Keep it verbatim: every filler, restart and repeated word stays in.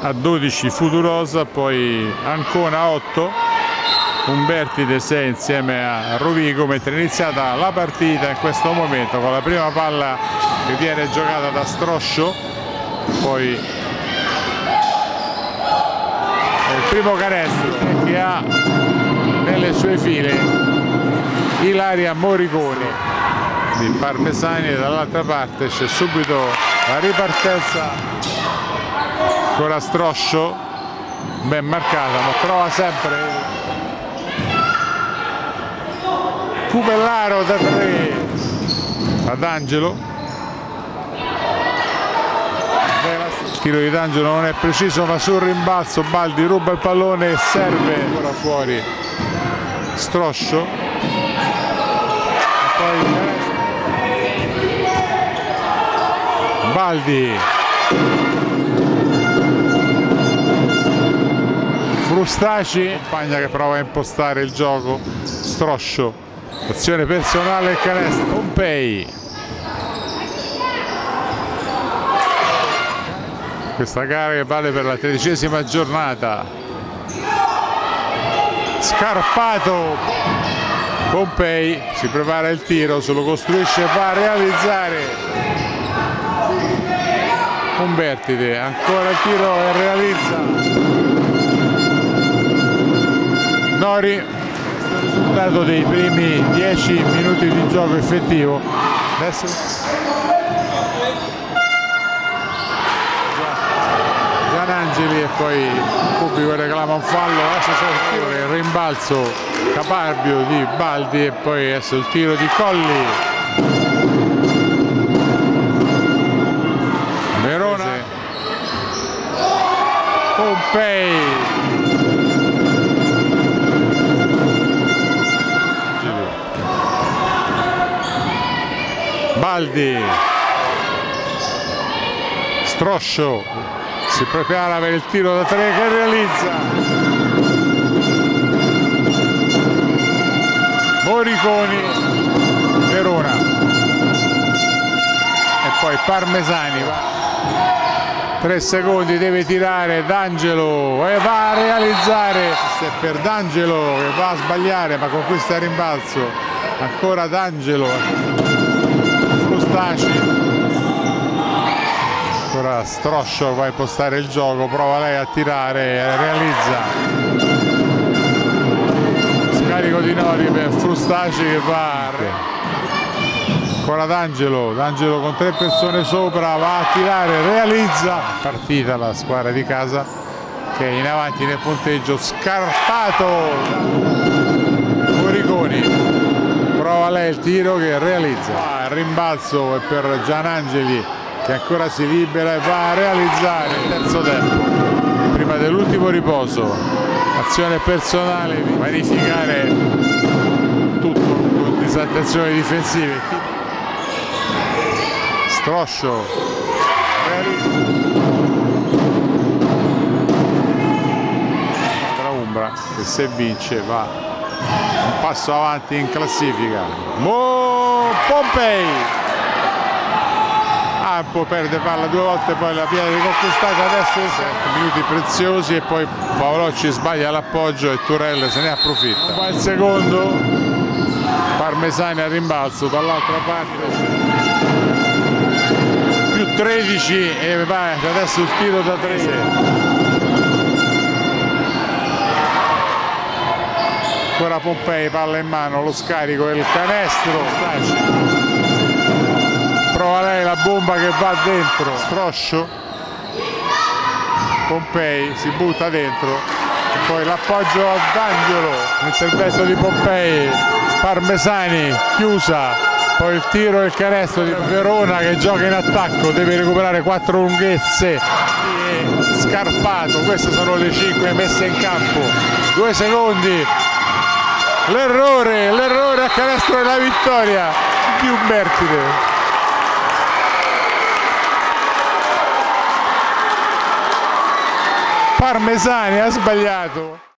a dodici Futurosa, poi Ancona a otto, Umbertide sei insieme a Rovigo, mentre è iniziata la partita in questo momento con la prima palla che viene giocata da Stroscio, poi il primo canestro che ha nelle sue file Ilaria Moriconi di Parmesani, e dall'altra parte c'è subito la ripartenza con la Stroscio, ben marcata, ma trova sempre Cubellaro da tre ad Angelo. Il tiro di D'Angelo non è preciso, ma sul rimbalzo Baldi ruba il pallone e serve ancora fuori Stroscio. E poi Baldi, Frustaci, compagna che prova a impostare il gioco, Stroscio, azione personale e canestro. Pompei, questa gara che vale per la tredicesima giornata. Scarpato, Pompei si prepara il tiro, se lo costruisce e va a realizzare. Umbertide, ancora il tiro e realizza. Nori, questo è il risultato dei primi dieci minuti di gioco effettivo. Adesso Gianangeli e poi il pubblico reclama un fallo. Adesso c'è il tiro, il rimbalzo caparbio di Baldi e poi adesso il tiro di Colli. Verona, Pompei, Baldi, Stroscio si prepara per il tiro da tre che realizza. Moriconi, Verona, e poi Parmesani va. tre secondi, deve tirare D'Angelo e va a realizzare. Questo è per D'Angelo che va a sbagliare, ma conquista il rimbalzo. Ancora D'Angelo, Frustaci, ancora Stroscio va a impostare il gioco, prova lei a tirare e realizza. Scarico di Nori per Frustaci che va. Ancora D'Angelo, D'Angelo con tre persone sopra, va a tirare, realizza. Partita la squadra di casa che è in avanti nel punteggio. Scarpato, Moriconi, prova lei il tiro che realizza. Ah, il rimbalzo è per Gianangeli che ancora si libera e va a realizzare il terzo tempo, prima dell'ultimo riposo. Azione personale, verificare tutto con disattenzioni difensive. Stroscio, Umbra che se vince va un passo avanti in classifica. Mo Pompei, Ampo perde palla due volte, poi la viene riconquistata. Adesso sette minuti preziosi e poi Paolocci sbaglia l'appoggio e Turelle se ne approfitta. Va il secondo, Parmesani a rimbalzo dall'altra parte, più tredici e va adesso il tiro da tre. Ancora Pompei, palla in mano, lo scarico e il canestro. Prova lei la bomba che va dentro. Stroscio, Pompei si butta dentro e poi l'appoggio a D'Angelo, l'intervento di Pompei, Parmesani chiusa, poi il tiro e il canestro di Verona che gioca in attacco, deve recuperare quattro lunghezze. Scarpato, queste sono le cinque messe in campo. Due secondi, l'errore, l'errore a canestro della vittoria di Umbertide. Parmesani ha sbagliato.